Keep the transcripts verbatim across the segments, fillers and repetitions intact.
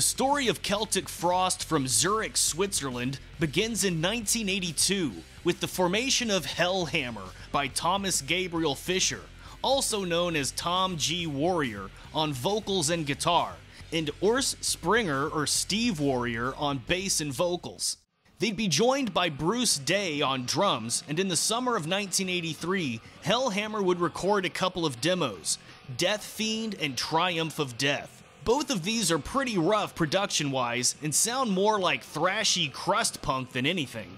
story of Celtic Frost from Zurich, Switzerland begins in nineteen eighty-two with the formation of Hellhammer by Thomas Gabriel Fischer, also known as Tom G. Warrior, on vocals and guitar, and Urs Springer or Steve Warrior on bass and vocals. They'd be joined by Bruce Day on drums, and in the summer of nineteen eighty-three, Hellhammer would record a couple of demos, Death Fiend and Triumph of Death. Both of these are pretty rough production-wise and sound more like thrashy crust punk than anything.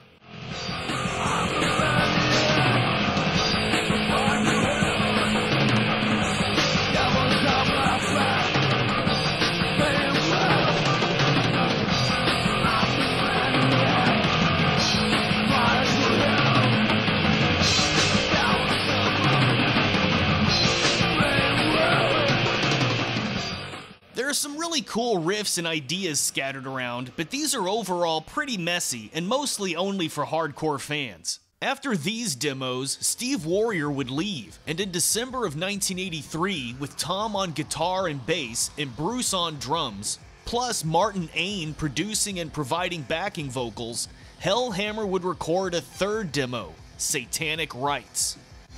There are some really cool riffs and ideas scattered around, but these are overall pretty messy and mostly only for hardcore fans. After these demos, Steve Warrior would leave, and in December of nineteen eighty-three, with Tom on guitar and bass and Bruce on drums, plus Martin Ain producing and providing backing vocals, Hellhammer would record a third demo, Satanic Rites.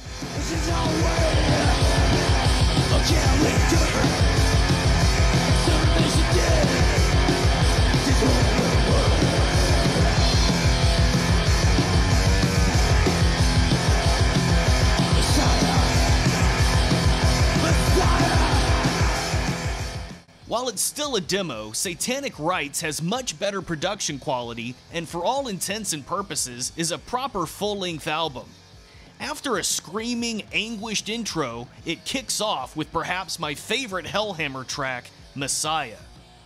While it's still a demo, Satanic Rites has much better production quality and for all intents and purposes is a proper full-length album. After a screaming, anguished intro, it kicks off with perhaps my favorite Hellhammer track, Messiah.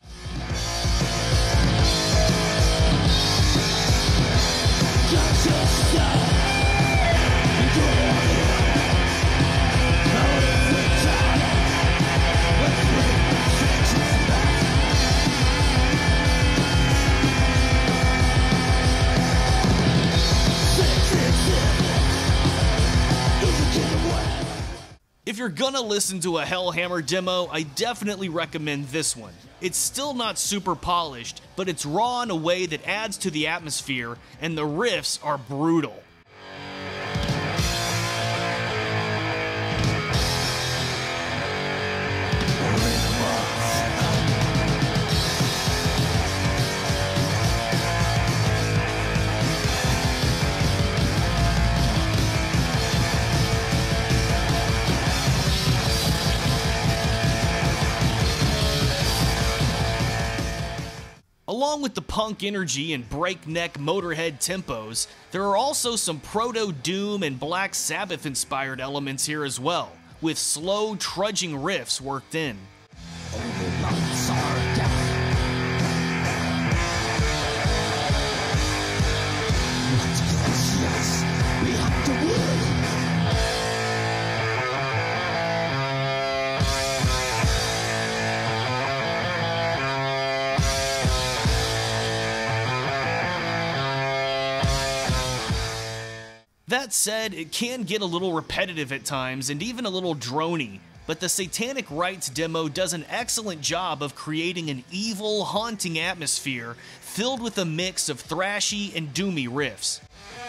If you're gonna listen to a Hellhammer demo, I definitely recommend this one. It's still not super polished, but it's raw in a way that adds to the atmosphere, and the riffs are brutal. Along with the punk energy and breakneck Motorhead tempos, there are also some proto-doom and Black Sabbath-inspired elements here as well, with slow, trudging riffs worked in. That said, it can get a little repetitive at times and even a little drony, but the Satanic Rites demo does an excellent job of creating an evil, haunting atmosphere filled with a mix of thrashy and doomy riffs.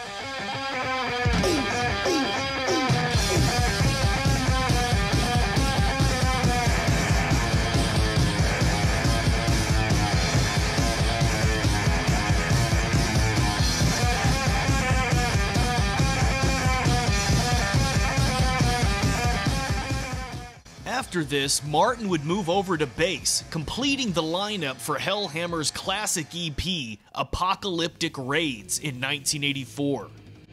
After this, Martin would move over to bass, completing the lineup for Hellhammer's classic E P, Apocalyptic Raids, in nineteen eighty-four.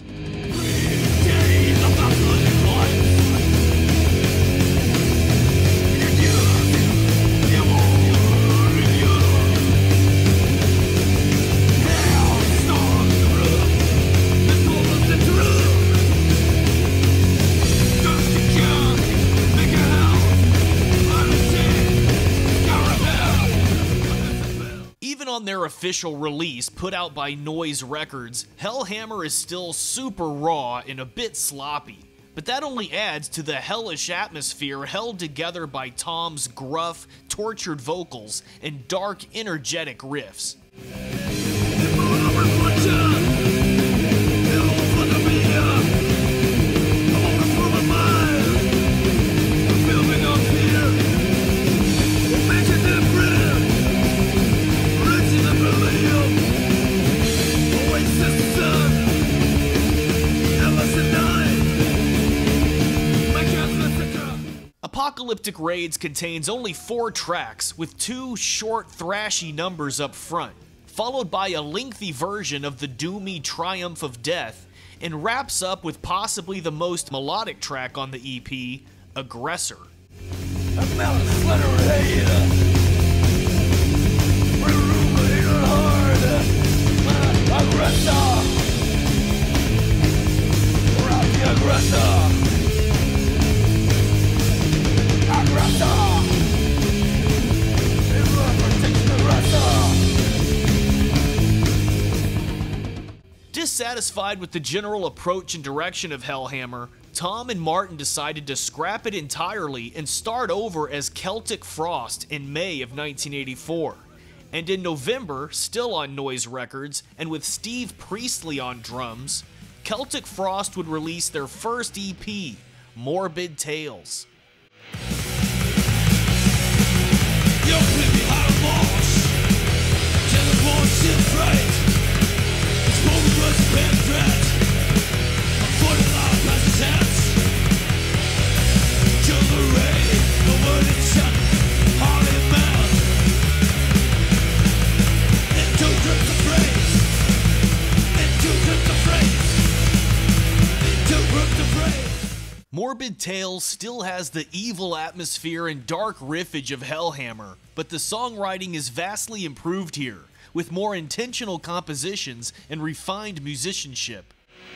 On their official release put out by Noise Records, Hellhammer is still super raw and a bit sloppy, but that only adds to the hellish atmosphere held together by Tom's gruff, tortured vocals and dark, energetic riffs. Apocalyptic Raids contains only four tracks, with two short, thrashy numbers up front, followed by a lengthy version of the doomy Triumph of Death, and wraps up with possibly the most melodic track on the E P, Aggressor. Dissatisfied with the general approach and direction of Hellhammer, Tom and Martin decided to scrap it entirely and start over as Celtic Frost in May of nineteen eighty-four. And in November, still on Noise Records, and with Steve Priestley on drums, Celtic Frost would release their first E P, Morbid Tales. Morbid Tales still has the evil atmosphere and dark riffage of Hellhammer, but the songwriting is vastly improved here, with more intentional compositions and refined musicianship.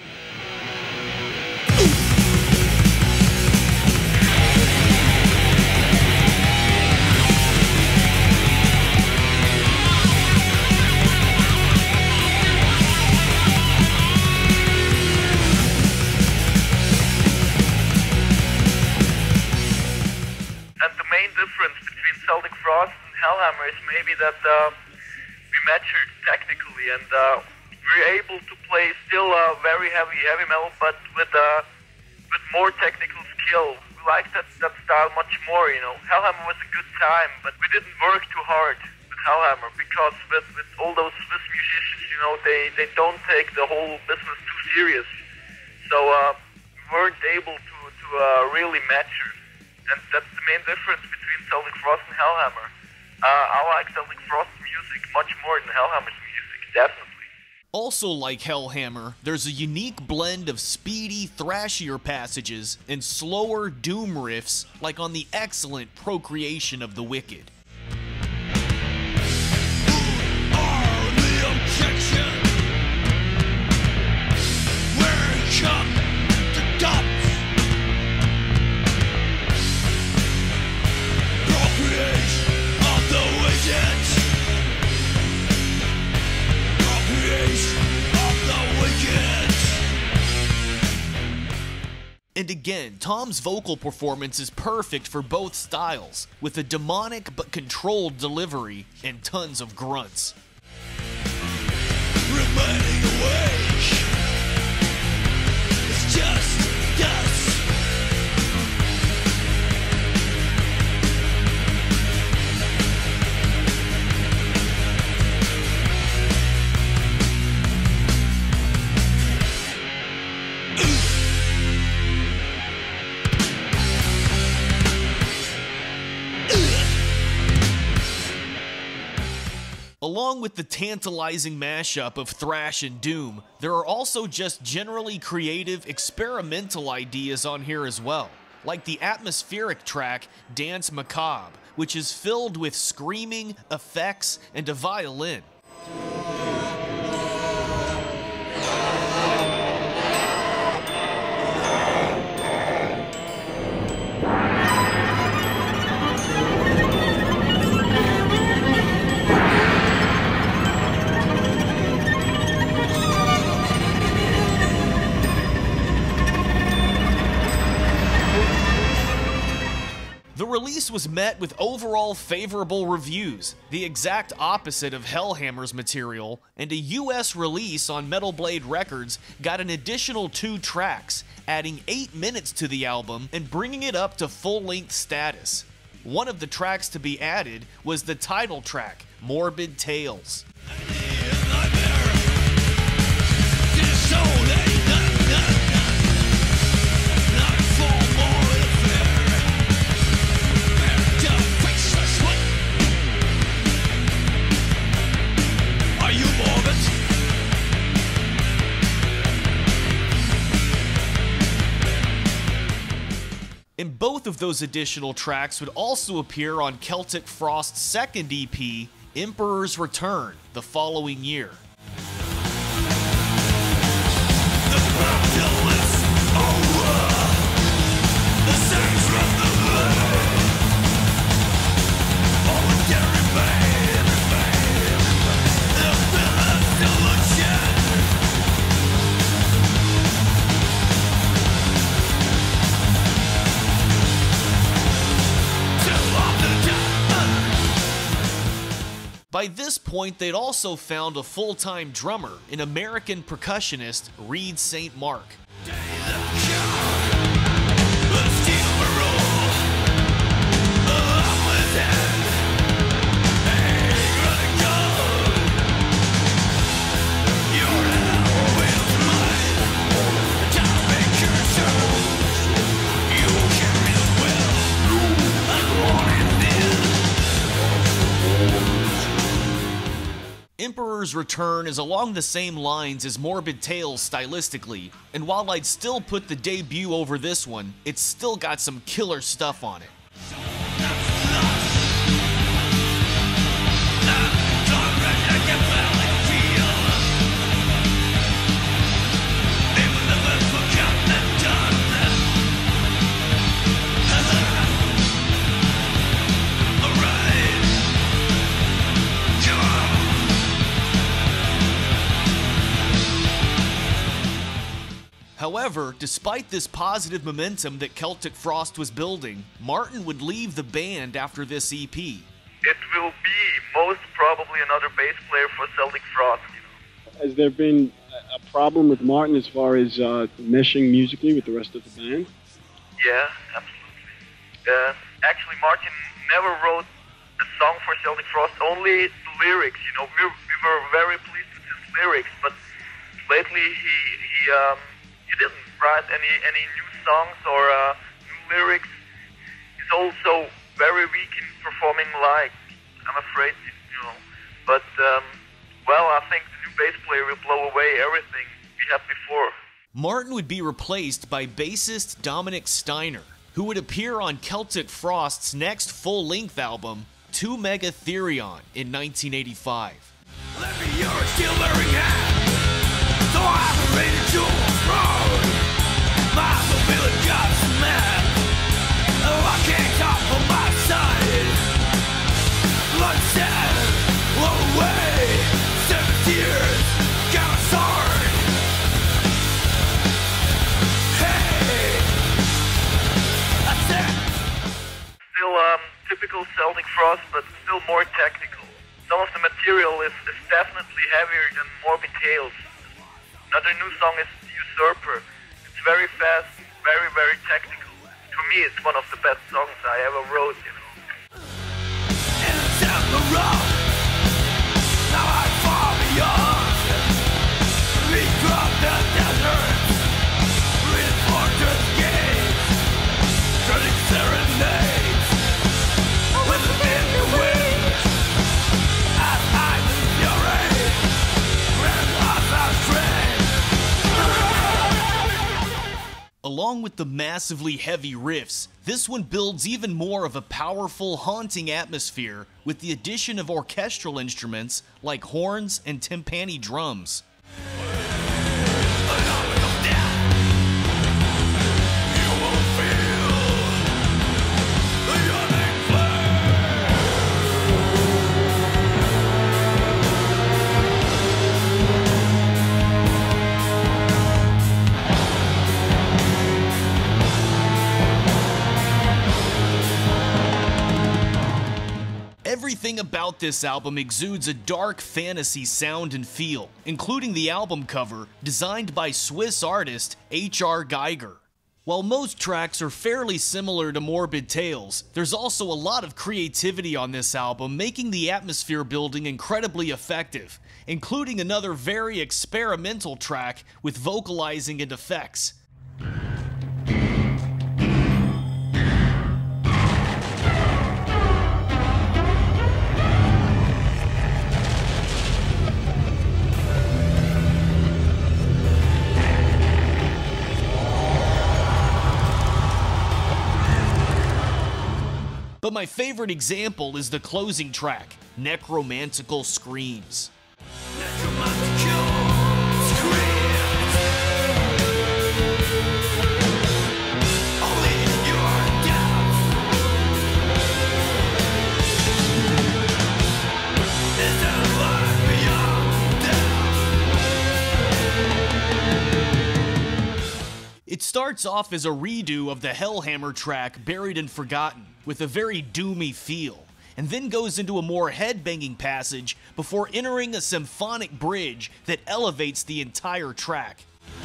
Celtic Frost and Hellhammer is maybe that uh, we matured technically, and uh, we're able to play still uh, very heavy, heavy metal, but with uh, with more technical skill. We like that, that style much more, you know. Hellhammer was a good time, but we didn't work too hard with Hellhammer, because with, with all those Swiss musicians, you know, they, they don't take the whole business too serious. So uh, we weren't able to, to uh, really mature. And that's the main difference between Celtic Frost and Hellhammer. Uh, I like Celtic Frost's music much more than Hellhammer's music, definitely. Also like Hellhammer, there's a unique blend of speedy, thrashier passages and slower doom riffs like on the excellent Procreation of the Wicked. Who are the objection? Where come the gods? Procreation of the wicked. Procreation of the wicked. And again, Tom's vocal performance is perfect for both styles, with a demonic but controlled delivery and tons of grunts. Remaining awake. It's just us. Along with the tantalizing mashup of thrash and doom, there are also just generally creative, experimental ideas on here as well, like the atmospheric track Dance Macabre, which is filled with screaming, effects, and a violin. The release was met with overall favorable reviews, the exact opposite of Hellhammer's material, and a U S release on Metal Blade Records got an additional two tracks, adding eight minutes to the album and bringing it up to full-length status. One of the tracks to be added was the title track, Morbid Tales. And both of those additional tracks would also appear on Celtic Frost's second E P, Emperor's Return, the following year. By this point, they'd also found a full-time drummer, an American percussionist, Reed Saint Mark. Emperor's Return is along the same lines as Morbid Tales stylistically, and while I'd still put the debut over this one, it's still got some killer stuff on it. However, despite this positive momentum that Celtic Frost was building, Martin would leave the band after this E P. It will be most probably another bass player for Celtic Frost. You know. Has there been a problem with Martin as far as uh, meshing musically with the rest of the band? Yeah, absolutely. Uh, actually, Martin never wrote a song for Celtic Frost, only the lyrics. You know, we, we were very pleased with his lyrics, but lately he he um, he didn't write any any new songs or uh, new lyrics. He's also very weak in performing live, I'm afraid, you know. But um, well, I think the new bass player will blow away everything we had before. Martin would be replaced by bassist Dominic Steiner, who would appear on Celtic Frost's next full-length album, Two Mega Therion, in nineteen eighty-five. Let me your steel-bearing hand, so I rated your road. My mobility got mad. Oh, I can't talk on my side. Blood sad, blow away. Seven tears, got a sword. Hey, that's it. Still um, typical Celtic Frost, but still more technical. Some of the material is, is definitely heavier than Morbid Tales. Another new song is Usurper. It's very fast, very, very technical. To me, it's one of the best songs I ever wrote, you know. And it's down the road. Now I'm far beyond. We crossed the desert. Reinforced gates. Turning serenades. With the wind wings. As I fury. Ran lost our train. Along with the massively heavy riffs, this one builds even more of a powerful, haunting atmosphere with the addition of orchestral instruments like horns and timpani drums. Everything about this album exudes a dark fantasy sound and feel, including the album cover, designed by Swiss artist H R Geiger. While most tracks are fairly similar to Morbid Tales, there's also a lot of creativity on this album, making the atmosphere building incredibly effective, including another very experimental track with vocalizing and effects. But my favorite example is the closing track, Necromantical Screams. It starts off as a redo of the Hellhammer track Buried and Forgotten, with a very doomy feel, and then goes into a more head-banging passage before entering a symphonic bridge that elevates the entire track.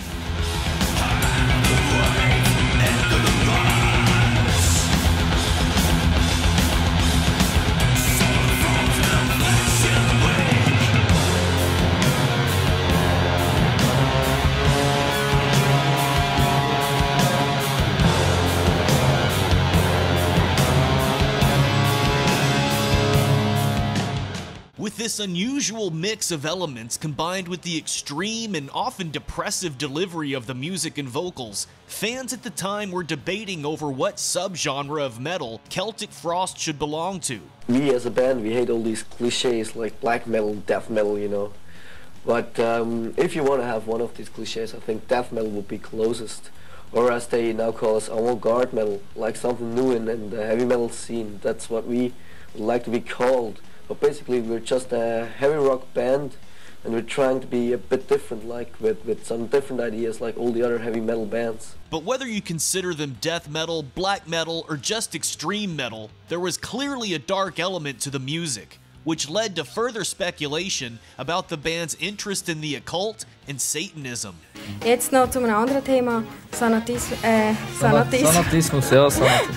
With this unusual mix of elements combined with the extreme and often depressive delivery of the music and vocals, fans at the time were debating over what subgenre of metal Celtic Frost should belong to. We as a band, we hate all these cliches like black metal, death metal, you know. But um, if you want to have one of these cliches, I think death metal would be closest. Or as they now call us, avant-garde metal, like something new in, in the heavy metal scene. That's what we would like to be called. But basically we're just a heavy rock band, and we're trying to be a bit different, like with, with some different ideas like all the other heavy metal bands. But whether you consider them death metal, black metal, or just extreme metal, there was clearly a dark element to the music, which led to further speculation about the band's interest in the occult and Satanism. Jetzt noch zu einem anderen Thema, Sanatis äh, Sanatis Sanatismus, ja, Sanatismus.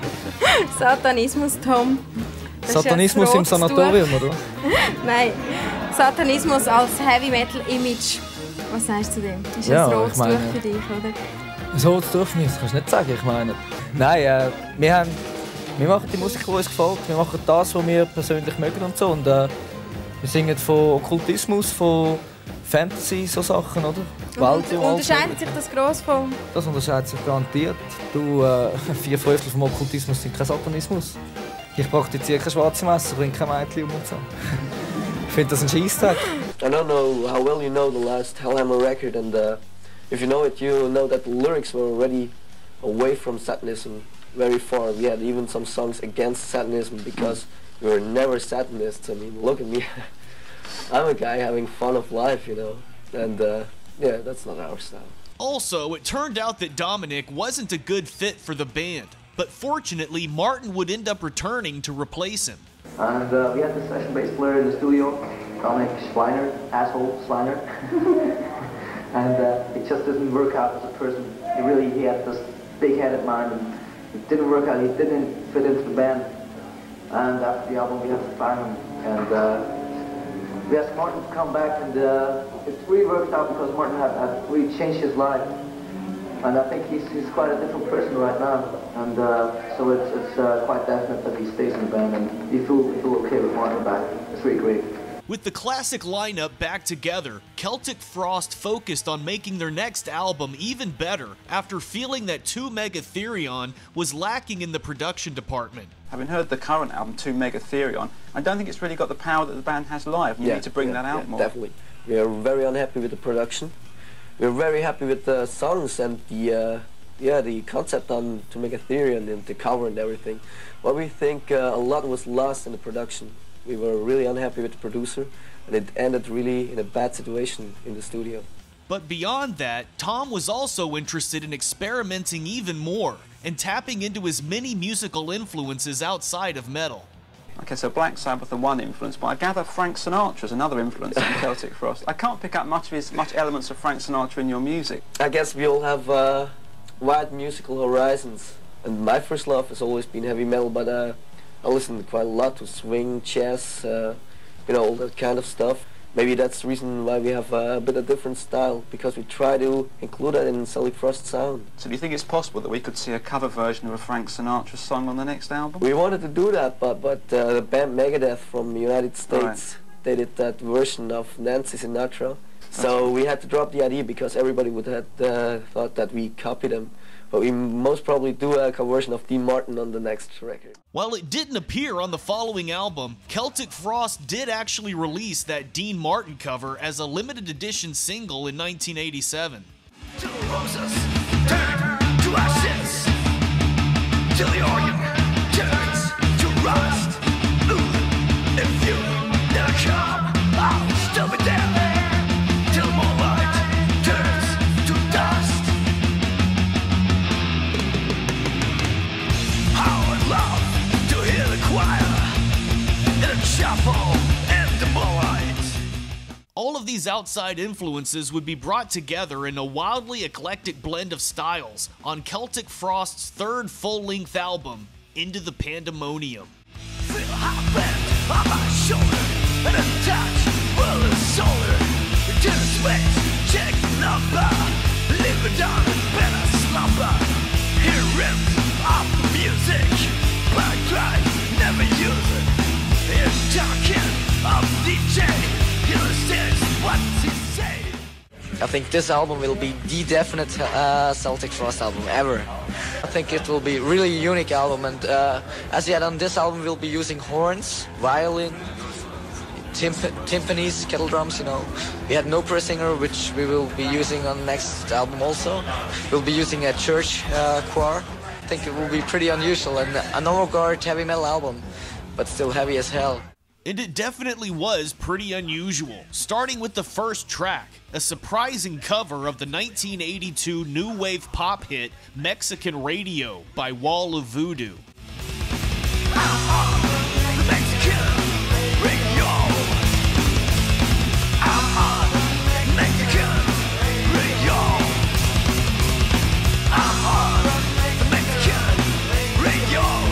Satanismus, Tom. Satanismus im Sanatorium, oder? Nein, Satanismus als Heavy-Metal-Image. Was sagst du zu dem? Das ist ja, ein rotes meine, Tuch für dich, oder? Ein rotes Tuch für mich, das kannst du nicht sagen. Ich meine, nein, äh, wir, haben, wir machen die Musik, die uns gefällt. Wir machen das, was wir persönlich mögen und so. Und, äh, wir singen von Okkultismus, von Fantasy, so Sachen, oder? Und, und unterscheidet sich das gross vom... Das unterscheidet sich garantiert. Du, äh, vier Fünftel vom Okkultismus sind kein Satanismus. Ich praktiziere kein schwarzes Messer, bringe kein Mädchen um und so. Ich finde das ein Scheissdreck. I don't know how well you know the last Hellhammer record, and uh, if you know it, you know that the lyrics were already away from Satanism very far. We had even some songs against Satanism because we were never Satanists. I mean, look at me. I'm a guy having fun of life, you know, and uh, yeah, that's not our style. Also, it turned out that Dominic wasn't a good fit for the band. But fortunately, Martin would end up returning to replace him. And uh, we had the session bass player in the studio, Dominic Schweiner, asshole Schweiner. And uh, it just didn't work out as a person. He really, he had this big-headed mind, and it didn't work out. He didn't fit into the band. And after the album, we had to fire him. And uh, we asked Martin to come back, and uh, it really worked out because Martin had, had really changed his life. And I think he's, he's quite a different person right now, and uh, so it's, it's uh, quite definite that he stays in the band, and we feel, we feel okay with Martin back. It's really great. With the classic lineup back together, Celtic Frost focused on making their next album even better after feeling that two Megatherion was lacking in the production department. Having heard the current album, two Megatherion, I don't think it's really got the power that the band has live. You yeah, need to bring yeah, that out yeah, more. Definitely. We are very unhappy with the production. We're very happy with the songs and the uh, yeah the concept on to Megatherion and the cover and everything. But we think uh, a lot was lost in the production. We were really unhappy with the producer, and it ended really in a bad situation in the studio. But beyond that, Tom was also interested in experimenting even more and tapping into his many musical influences outside of metal. Okay, so Black Sabbath are one influence, but I gather Frank Sinatra's another influence in Celtic Frost. I can't pick up much of his, much elements of Frank Sinatra in your music. I guess we all have uh, wide musical horizons, and my first love has always been heavy metal, but uh, I listen quite a lot to swing, jazz, uh, you know, all that kind of stuff. Maybe that's the reason why we have uh, a bit of different style, because we try to include that in Celtic Frost sound. So do you think it's possible that we could see a cover version of a Frank Sinatra song on the next album? We wanted to do that, but, but uh, the band Megadeth from the United States, right. they did that version of Nancy Sinatra. So we had to drop the idea because everybody would have uh, thought that we copied them. But we most probably do a conversion of Dean Martin on the next record. While it didn't appear on the following album, Celtic Frost did actually release that Dean Martin cover as a limited edition single in nineteen eighty-seven. Till the roses turn to ashes, till the organ turns to rust. Ooh, if you never come, I'll still be there, till moonlight turns to dust. How I'd love to hear the choir in a chapel in the moonlight. All of these outside influences would be brought together in a wildly eclectic blend of styles on Celtic Frost's third full-length album, Into the Pandemonium. Feel a hot bend on my shoulder and a touch will the shoulder to the space, check the number, leave it down and better slumber. Hear rims off the music, black drive, never use it. Hear talking of D J, he understands what he say. I think this album will be the definite uh, Celtic Frost album ever. I think it will be a really unique album, and uh, as yet on this album we'll be using horns, violin, timp timpanis, kettle drums, you know. We had no press singer, which we will be using on the next album also. We'll be using a church uh, choir. I think it will be pretty unusual, and an avant-garde heavy metal album, but still heavy as hell. And it definitely was pretty unusual, starting with the first track, a surprising cover of the nineteen eighty-two new wave pop hit Mexican Radio by Wall of Voodoo. I'm on the Mexican radio. I'm on Mexican radio. I'm on the Mexican radio.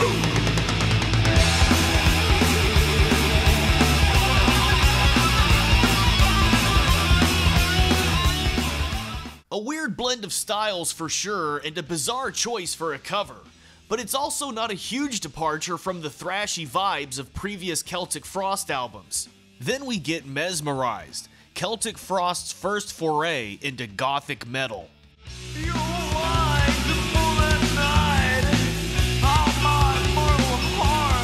A weird blend of styles for sure, and a bizarre choice for a cover. But it's also not a huge departure from the thrashy vibes of previous Celtic Frost albums. Then we get Mesmerized, Celtic Frost's first foray into gothic metal. You like the moonlit night of my mortal heart.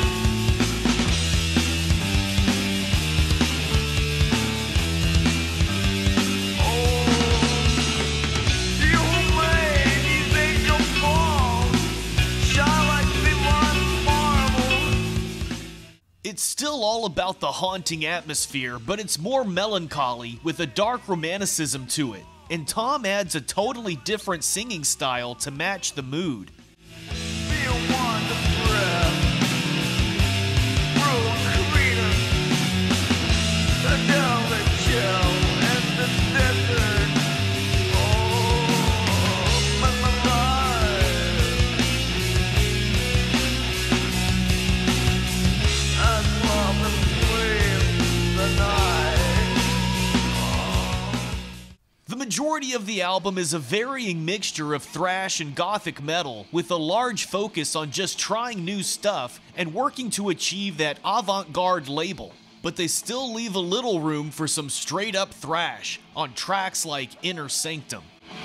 It's still all about the haunting atmosphere, but it's more melancholy with a dark romanticism to it, and Tom adds a totally different singing style to match the mood. The majority of the album is a varying mixture of thrash and gothic metal, with a large focus on just trying new stuff and working to achieve that avant-garde label. But they still leave a little room for some straight-up thrash on tracks like Inner Sanctum.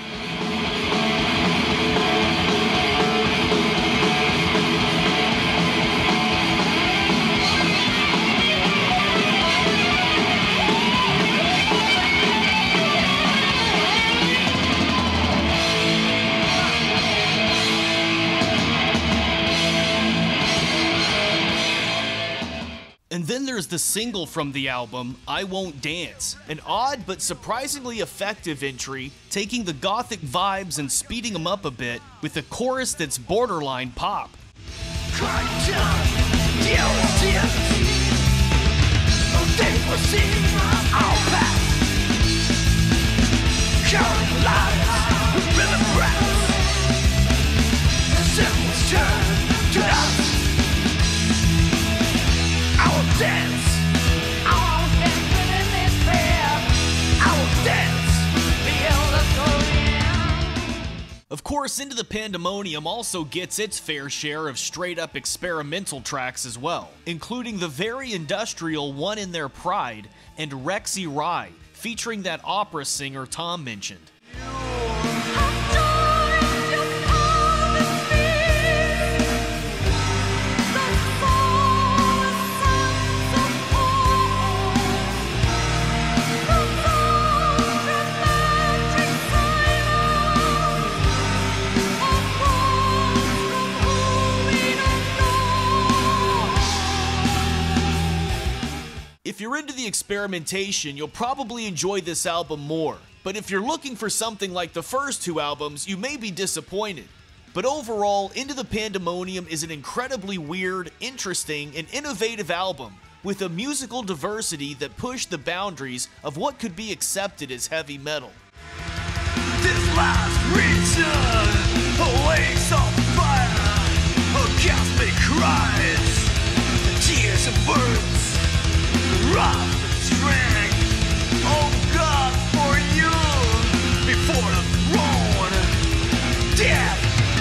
And then there's the single from the album, I Won't Dance, an odd but surprisingly effective entry, taking the gothic vibes and speeding them up a bit with a chorus that's borderline pop. Crack down. Of course, Into the Pandemonium also gets its fair share of straight-up experimental tracks as well, including the very industrial One in Their Pride and Rexy Rye, featuring that opera singer Tom mentioned. If you're into the experimentation, you'll probably enjoy this album more, but if you're looking for something like the first two albums, you may be disappointed. But overall, Into the Pandemonium is an incredibly weird, interesting, and innovative album with a musical diversity that pushed the boundaries of what could be accepted as heavy metal. This last region awakes on fire, a cosmic cries, tears and birds. Rough and strength, oh God, for you, before the throne, death.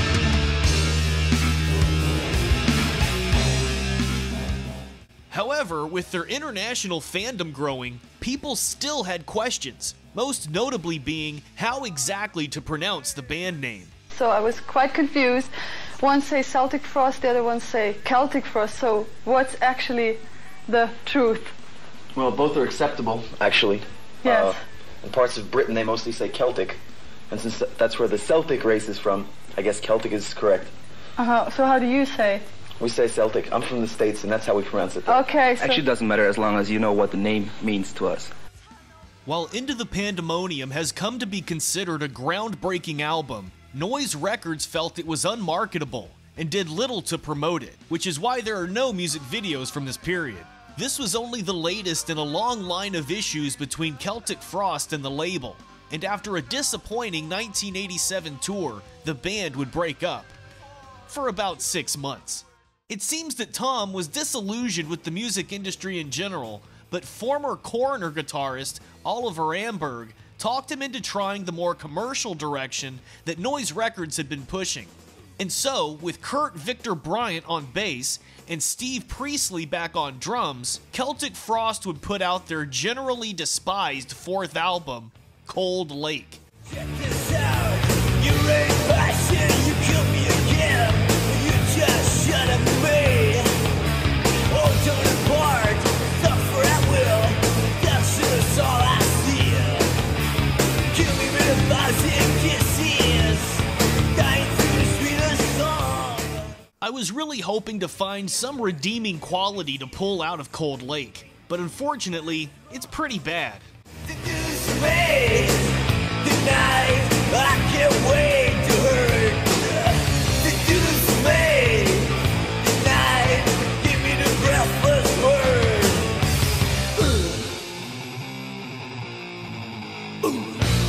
However, with their international fandom growing, people still had questions, most notably being how exactly to pronounce the band name. So I was quite confused. One say Celtic Frost, the other one say Celtic Frost, so what's actually the truth? Well, both are acceptable, actually. Yes. Uh, in parts of Britain, they mostly say Celtic. And since that's where the Celtic race is from, I guess Celtic is correct. Uh-huh. So how do you say? We say Celtic. I'm from the States, and that's how we pronounce it. Though. Okay, so... Actually, it doesn't matter as long as you know what the name means to us. While Into the Pandemonium has come to be considered a groundbreaking album, Noise Records felt it was unmarketable and did little to promote it, which is why there are no music videos from this period. This was only the latest in a long line of issues between Celtic Frost and the label, and after a disappointing nineteen eighty-seven tour, the band would break up. For about six months. It seems that Tom was disillusioned with the music industry in general, but former Coroner guitarist Oliver Amberg talked him into trying the more commercial direction that Noise Records had been pushing. And so, with Kurt Victor Bryant on bass and Steve Priestley back on drums, Celtic Frost would put out their generally despised fourth album, Cold Lake. Check this out, you rain passion, you kill me again, you just shut up me. Oh, don't apart, suffer at will, that's just all I see. Kill me with a thousand kisses, dying through the sweetest song. I was really hoping to find some redeeming quality to pull out of Cold Lake, but unfortunately, it's pretty bad. Seduce me tonight, I can't wait to hurt. Seduce me tonight, give me the breathless word. Ooh. Ooh.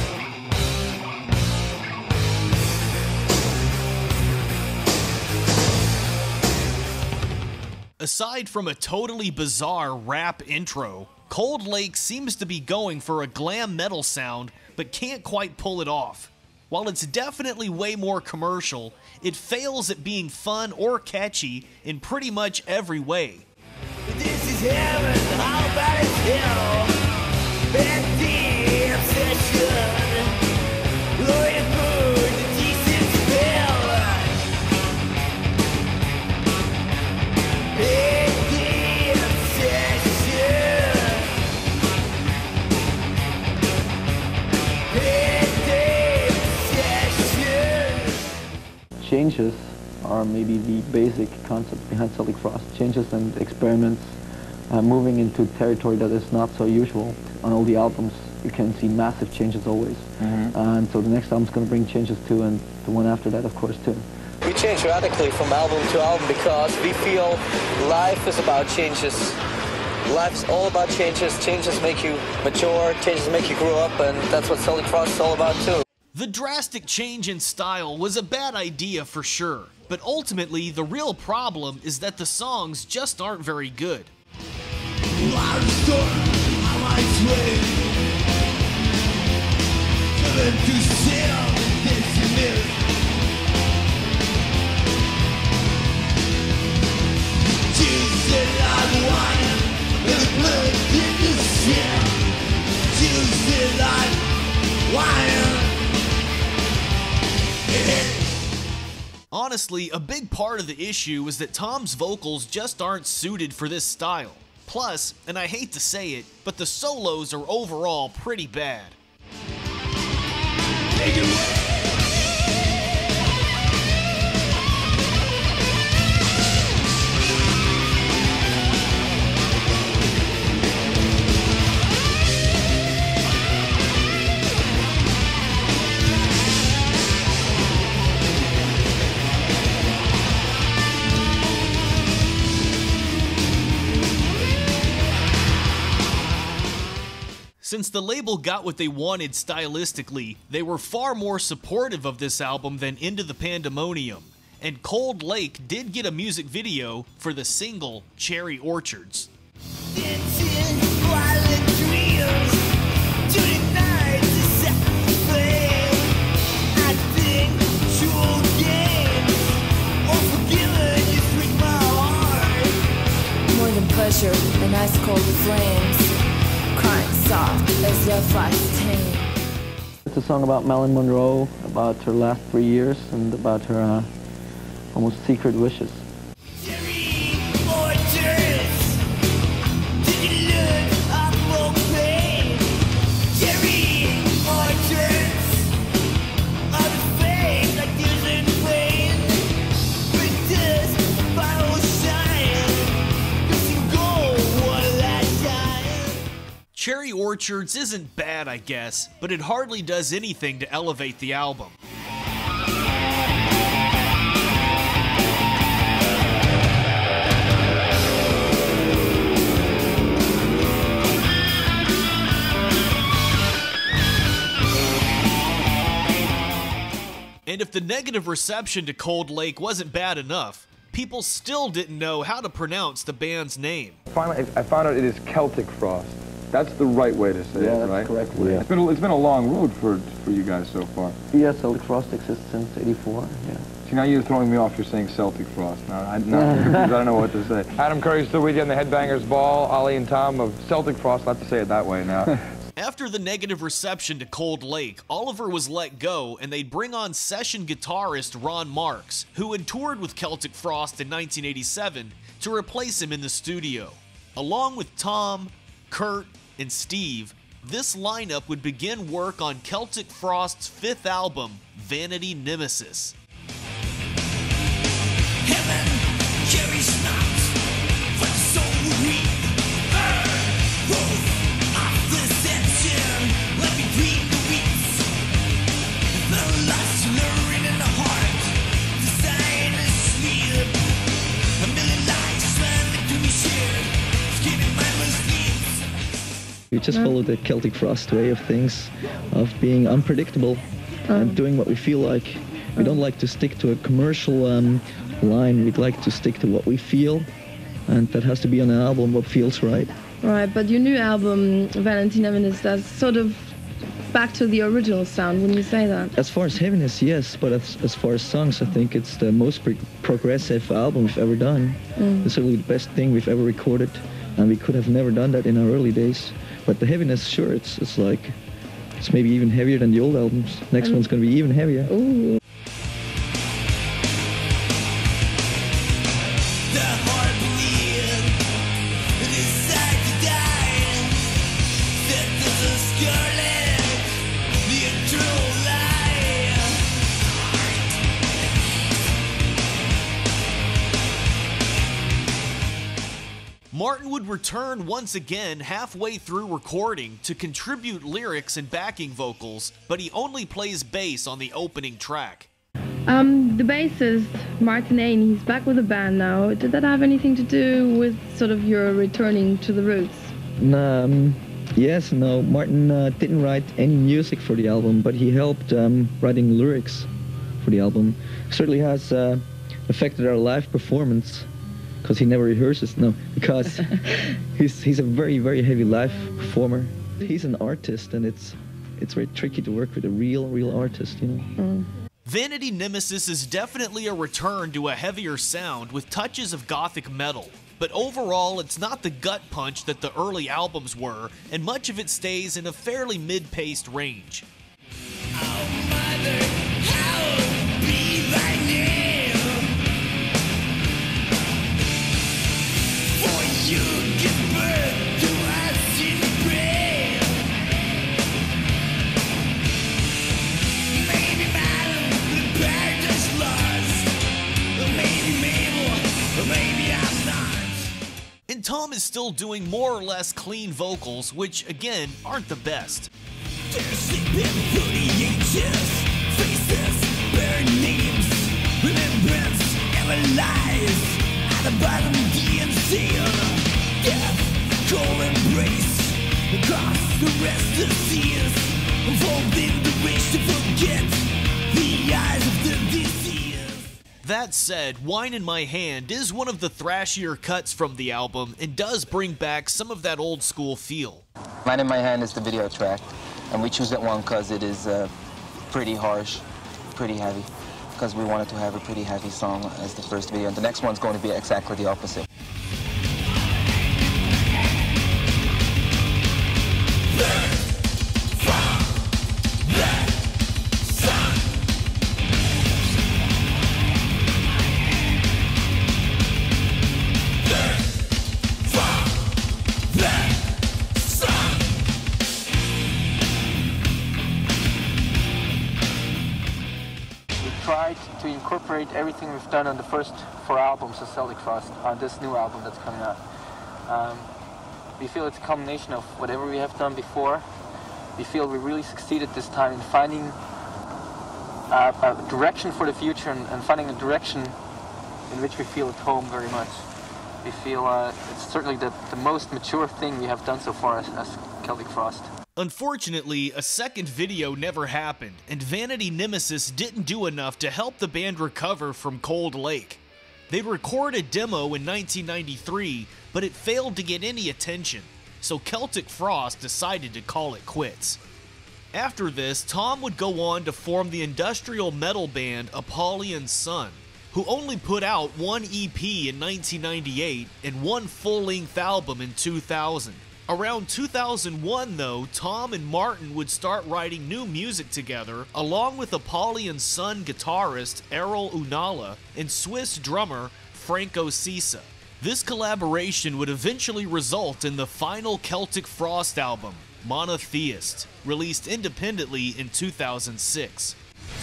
Aside from a totally bizarre rap intro, Cold Lake seems to be going for a glam metal sound, but can't quite pull it off. While it's definitely way more commercial, it fails at being fun or catchy in pretty much every way. This is heaven, how about it's hell? Bad the obsession, glory and mood, the decent spell. Bad the obsession, bad the obsession. Changes are maybe the basic concept behind Celtic Frost. Changes and experiments, uh, moving into territory that is not so usual. On all the albums, you can see massive changes always. Mm-hmm. And so the next album's going to bring changes too, and the one after that, of course, too. We change radically from album to album because we feel life is about changes. Life's all about changes. Changes make you mature, changes make you grow up, and that's what Celtic Frost is all about too. The drastic change in style was a bad idea for sure, but ultimately the real problem is that the songs just aren't very good. Honestly, a big part of the issue is that Tom's vocals just aren't suited for this style. Plus, and I hate to say it, but the solos are overall pretty bad. Since the label got what they wanted stylistically, they were far more supportive of this album than Into the Pandemonium, and Cold Lake did get a music video for the single Cherry Orchards. More than pleasure and ice cold flames. Soft as your frost tame. It's a song about Marilyn Monroe, about her last three years, and about her uh, almost secret wishes. Cherry Orchards isn't bad, I guess, but it hardly does anything to elevate the album. And if the negative reception to Cold Lake wasn't bad enough, people still didn't know how to pronounce the band's name. Finally, I found out it is Celtic Frost. That's the right way to say yeah, it, right? That's correct. Yeah. It's been a, it's been a long road for for you guys so far. Yeah, Celtic Frost exists since eighty-four. Yeah. See, now you're throwing me off. You're saying Celtic Frost. Now I, now, I don't know what to say. Adam Curry's still with you on the Headbangers Ball. Ollie and Tom of Celtic Frost. Let's say it that way now. After the negative reception to Cold Lake, Oliver was let go and they'd bring on session guitarist Ron Marks, who had toured with Celtic Frost in nineteen eighty-seven, to replace him in the studio. Along with Tom, Kurt, and Steve, this lineup would begin work on Celtic Frost's fifth album, Vanity Nemesis. Heaven carries not for the soul weak. Growth of this engine, let me breathe the weeds. The lust luring in the heart, design is sweet. A million lights ran that can be shared, giving mindless needs. We just follow the Celtic Frost way of things, of being unpredictable and doing what we feel like. We don't like to stick to a commercial um, line. We'd like to stick to what we feel, and that has to be on an album what feels right. Right, but your new album, Vanity Nemesis, that's sort of back to the original sound, wouldn't you say that? As far as heaviness, yes, but as, as far as songs, I think it's the most pro progressive album we've ever done. Mm. It's certainly the best thing we've ever recorded, and we could have never done that in our early days. But the heaviness, sure, it's, it's like, it's maybe even heavier than the old albums. Next um, one's going to be even heavier. Ooh. Martin would return once again halfway through recording to contribute lyrics and backing vocals, but he only plays bass on the opening track. Um, the bassist, Martin Ain, he's back with the band now. Did that have anything to do with sort of your returning to the roots? Um, yes, no. Martin uh, didn't write any music for the album, but he helped um, writing lyrics for the album. Certainly has uh, affected our live performance, because he never rehearses. No, because he's he's a very very heavy live performer. He's an artist, and it's it's very tricky to work with a real real artist, you know. Mm. Vanity Nemesis is definitely a return to a heavier sound with touches of gothic metal. But overall, it's not the gut punch that the early albums were, and much of it stays in a fairly mid-paced range. Oh, mother, hallowed be thy name. For you give birth to us in pain. Maybe madam, the paradise lost. Maybe Mabel, or maybe I'm not. And Tom is still doing more or less clean vocals, which, again, aren't the best. They're sleeping through the ages, faces, bare names, remembrance, ever lies, at the bottom the unsealed, death, cold embrace, across the rest of seas, unfolding the wish to forget the eyes of the deceased. That said, Wine in My Hand is one of the thrashier cuts from the album and does bring back some of that old school feel. Wine in My Hand is the video track, and we choose that one because it is uh, pretty harsh, pretty heavy, because we wanted to have a pretty heavy song as the first video, and the next one's going to be exactly the opposite. Tried to incorporate everything we've done on the first four albums of Celtic Frost on this new album that's coming out. Um, we feel it's a combination of whatever we have done before. We feel we really succeeded this time in finding uh, a direction for the future and, and finding a direction in which we feel at home very much. We feel uh, it's certainly the, the most mature thing we have done so far as, as Celtic Frost. Unfortunately, a second video never happened, and Vanity Nemesis didn't do enough to help the band recover from Cold Lake. They recorded a demo in nineteen ninety-three, but it failed to get any attention, so Celtic Frost decided to call it quits. After this, Tom would go on to form the industrial metal band Apollyon Sun, who only put out one E P in nineteen ninety-eight and one full-length album in two thousand. Around two thousand one, though, Tom and Martin would start writing new music together, along with Apollyon Sun guitarist Errol Unala and Swiss drummer Franco Sisa. This collaboration would eventually result in the final Celtic Frost album, Monotheist, released independently in two thousand six.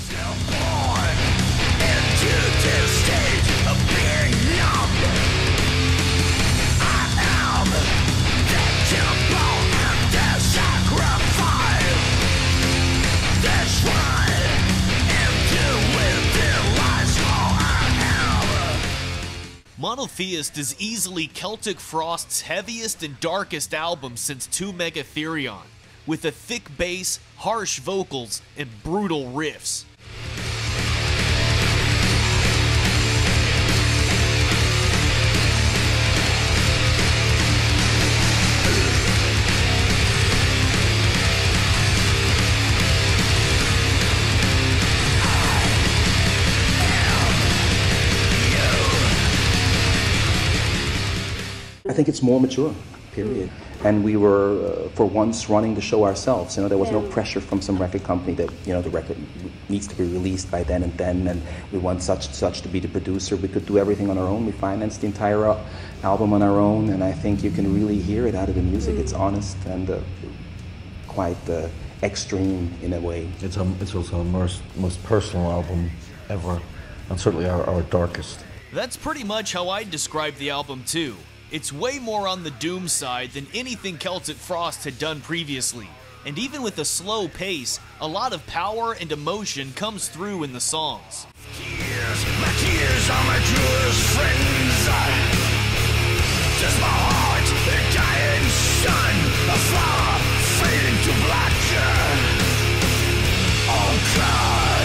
Monotheist is easily Celtic Frost's heaviest and darkest album since To Megatherion, with a thick bass, harsh vocals, and brutal riffs. I think it's more mature, period. And we were, uh, for once, running the show ourselves. You know, there was no pressure from some record company that, you know, the record needs to be released by then and then, and we want such such to be the producer. We could do everything on our own. We financed the entire uh, album on our own, and I think you can really hear it out of the music. It's honest and uh, quite uh, extreme in a way. It's, a, it's also our most, most personal album ever, and certainly our, our darkest. That's pretty much how I'd describe the album too. It's way more on the doom side than anything Celtic Frost had done previously. And even with a slow pace, a lot of power and emotion comes through in the songs. Tears, my tears are my truest friends. Just my heart, a dying sun, a flower fading to black. Oh God,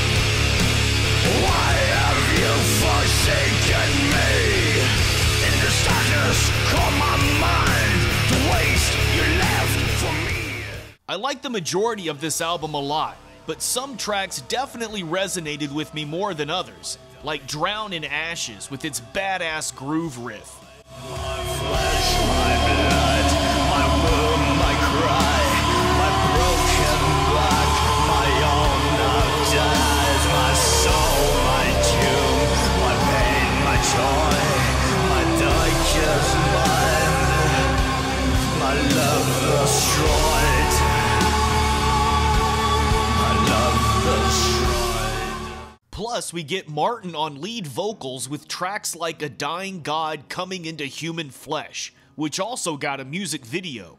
why have you forsaken me? In this darkness, call my mind to waste you left for me. I like the majority of this album a lot, but some tracks definitely resonated with me more than others, like Drown in Ashes with its badass groove riff. My flesh, my blood, my womb, my cry, my broken back, my own now dies, my soul, my tomb, my pain, my joy, my darkest mind, my love destroyed, my love destroyed. Plus, we get Martin on lead vocals with tracks like A Dying God Coming into Human Flesh, which also got a music video.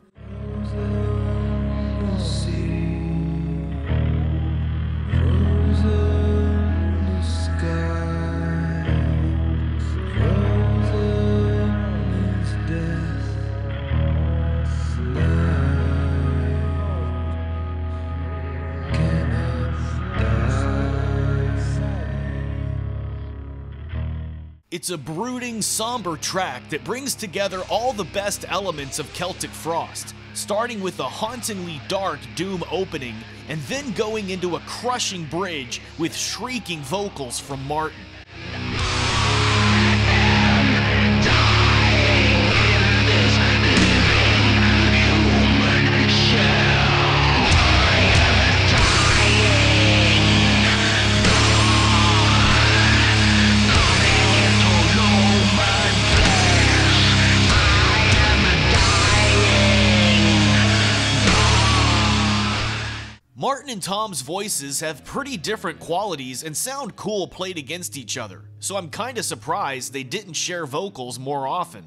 It's a brooding, somber track that brings together all the best elements of Celtic Frost, starting with a hauntingly dark doom opening and then going into a crushing bridge with shrieking vocals from Martin. Martin and Tom's voices have pretty different qualities and sound cool played against each other, so I'm kinda surprised they didn't share vocals more often.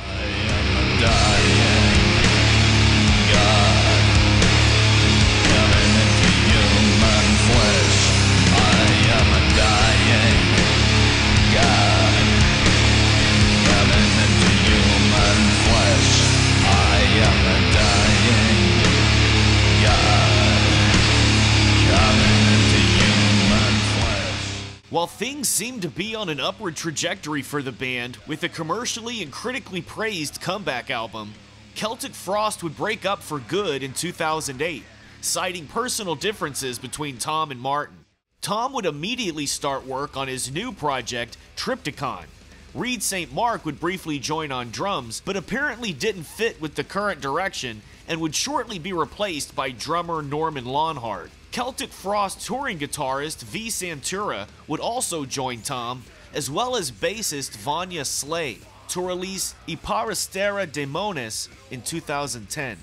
While things seem to be on an upward trajectory for the band, with a commercially and critically praised comeback album, Celtic Frost would break up for good in two thousand eight, citing personal differences between Tom and Martin. Tom would immediately start work on his new project, Triptychon. Reed Saint Mark would briefly join on drums, but apparently didn't fit with the current direction and would shortly be replaced by drummer Norman Lonhard. Celtic Frost touring guitarist V. Santura would also join Tom, as well as bassist Vanya Slay, to release I Parastera Daemones in two thousand ten.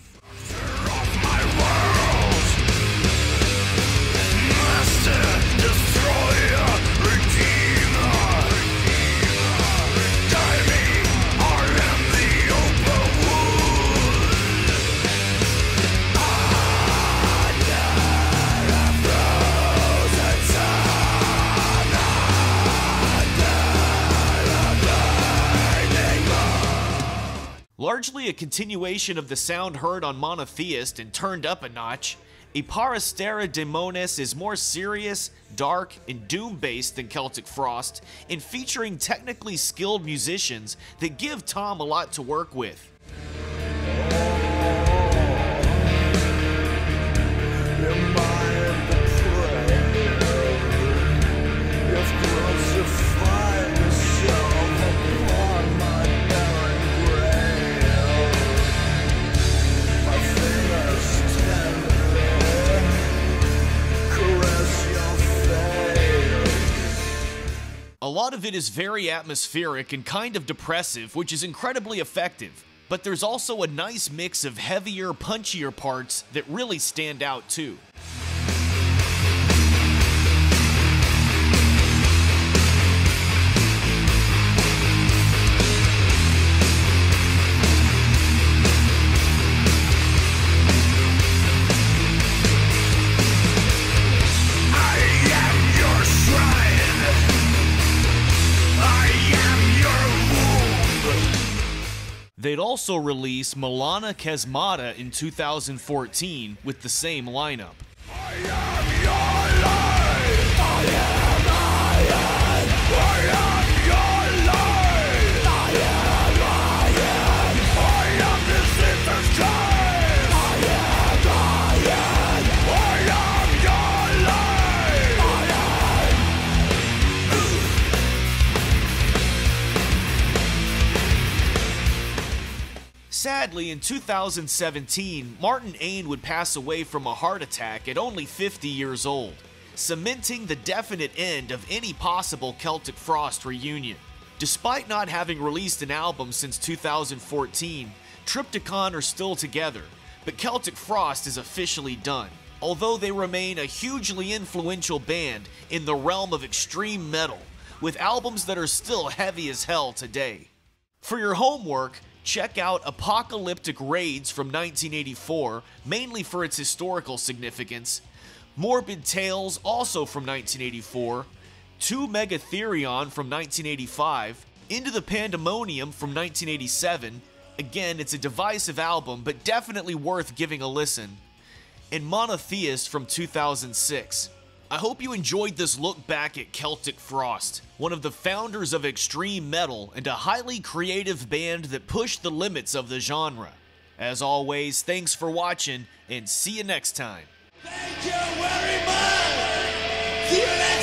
Largely a continuation of the sound heard on Monotheist and turned up a notch, I Parastera Daemones is more serious, dark, and doom-based than Celtic Frost, and featuring technically skilled musicians that give Tom a lot to work with. A lot of it is very atmospheric and kind of depressive, which is incredibly effective. But there's also a nice mix of heavier, punchier parts that really stand out too. They'd also release Milana Kesmata in two thousand fourteen with the same lineup. Sadly, in two thousand seventeen, Martin Ain would pass away from a heart attack at only fifty years old, cementing the definite end of any possible Celtic Frost reunion. Despite not having released an album since two thousand fourteen, Triptykon are still together, but Celtic Frost is officially done, although they remain a hugely influential band in the realm of extreme metal, with albums that are still heavy as hell today. For your homework, check out Apocalyptic Raids from nineteen eighty-four, mainly for its historical significance, Morbid Tales, also from nineteen eighty-four, two Megatherion from nineteen eighty-five, Into the Pandemonium from nineteen eighty-seven, again it's a divisive album but definitely worth giving a listen, and Monotheist from two thousand six. I hope you enjoyed this look back at Celtic Frost, one of the founders of extreme metal and a highly creative band that pushed the limits of the genre. As always, thanks for watching and see you next time. Thank you very much. See you next